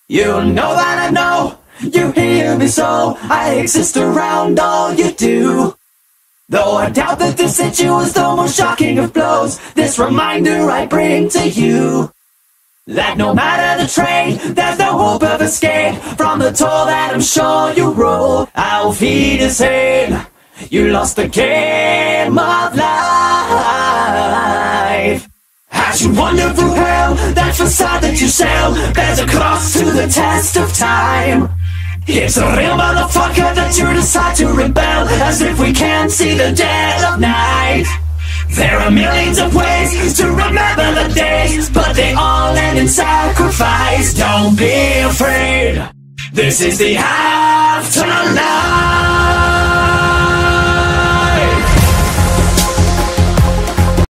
You know that I know you hear me, so I exist around all you do. Though I doubt that this hit you is the most shocking of blows, this reminder I bring to you, that no matter the trade, there's no hope of escape from the toll that I'm sure you roll. Auf Wiedersehen, you lost the game of life. As you wander through hell, that facade that you sell bears a cross to the test of time. It's a real motherfucker that you decide to rebel, as if we can't see the dead of night. There are millions of ways to remember the days, but they all end in sacrifice. Don't be afraid, this is the afterlife.